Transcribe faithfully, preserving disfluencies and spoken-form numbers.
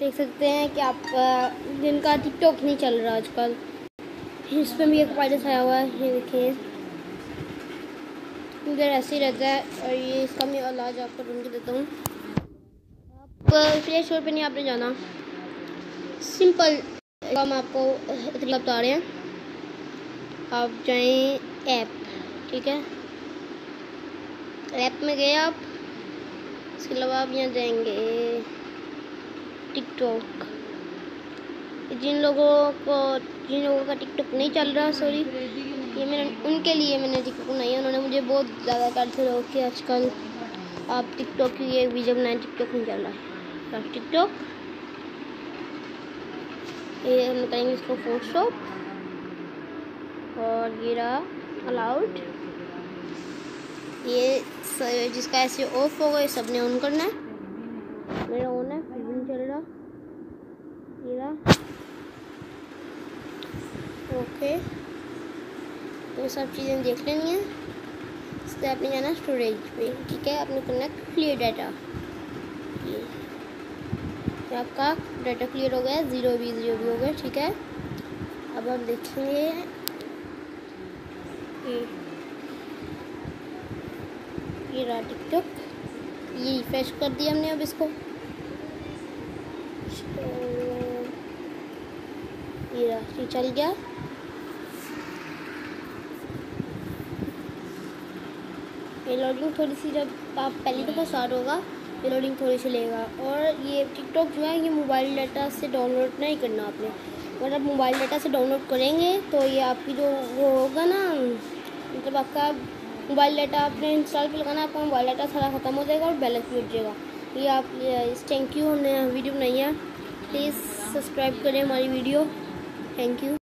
देख सकते हैं कि आप जिनका टिकटॉक नहीं चल रहा आजकल, इस पर भी एक वायरस आया हुआ है। ये देखिए इधर ऐसे ही रहता है। और ये इसका मैं इलाज आपको ढूंढ के देता हूँ। आप प्ले स्टोर पर नहीं आपने जाना, सिंपल हम आपको तरीका बता रहे हैं। आप जाएं ऐप, ठीक है, ऐप में गए आप। इसके अलावा आप यहाँ जाएंगे टिकटॉक। जिन लोगों को जिन लोगों का टिकटॉक नहीं चल रहा, सॉरी, ये मैंने उनके लिए मैंने टिकटॉक बनाई है। उन्होंने मुझे बहुत ज़्यादा करते रहो कि आजकल आप टिकटॉक की एक वीडियो बनाए, टिकटॉक नहीं चल रहा है। आप टिकटॉक ये हम करेंगे इसको फोटोशॉप, और ये रहा अलाउड। ये जिसका ऐसे ऑफ होगा ये सब ने ऑन करना है। मेरा ऑन है, फिर भी नहीं चल रहा। ये रहा ओके। तो ये सब चीज़ें देख लेनी है। इससे आपने जाना स्टोरेज पे, ठीक है। आपने करना क्लियर डाटा। ये आपका डाटा क्लियर हो गया, ज़ीरो भी ज़ीरो भी हो गया, ठीक है। अब हम देखेंगे ये ये रहा टिकटॉक। ये रिफ्रेश कर दिया हमने। अब इसको ये रहा, ये चल गया। ये लोडिंग थोड़ी सी, जब आप पहली दफ़ा स्टार्ट होगा ये लोडिंग थोड़ी सी लेगा। और ये टिकटॉक जो है ये मोबाइल डाटा से डाउनलोड नहीं करना आपने। अगर आप मोबाइल डाटा से डाउनलोड करेंगे तो ये आपकी जो वो होगा ना, मतलब आपका मोबाइल डाटा आपने इंस्टॉल पे लगाना, आपका मोबाइल डाटा सारा ख़त्म हो जाएगा और बैलेंस भी उठ जाएगा। ये आप इस थैंक यू, हमने वीडियो बनाई है। प्लीज़ सब्सक्राइब करें हमारी वीडियो। Thank you.